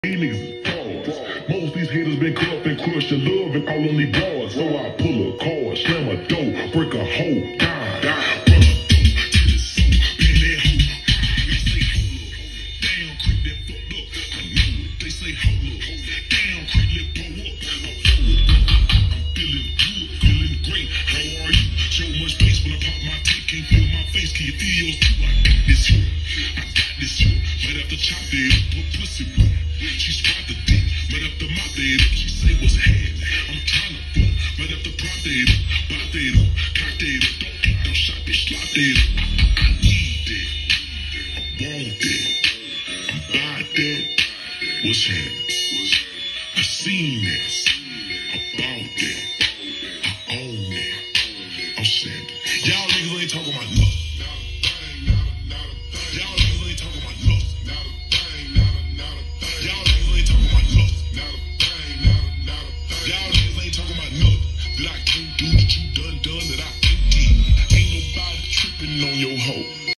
These niggas is frauds. Most of these haters been cut up and crushed in love and all on these bars. So I pull a card, slam a door, break a hole, die, die. Run a door to the soul, pin that hoe. They say hold up, damn, creep that fucked up. I know it. They say hold up, damn, creep that blow up. I'm forward, I'm feeling good, feeling great. How are you? So much space when I pop my tape, can't feel my face. Can you feel yours too? I got this here, I got this here. Might have to chop it up, put pussy with. She swat the dick, might have to mop that up. She say what's happening? I'm trying to fuck, might have to prop that up, pop that up, cock that up. Don't eat, don't shop it, slop that up. I need that, I want that, I buy that. What's happening? I seen that, I bought that, I own that. I'm saying, y'all niggas ain't talking about nothing. Y'all niggas ain't talking about nothing. Y'all niggas ain't talking about nothing. Y'all niggas ain't talking about nothing that I can't do.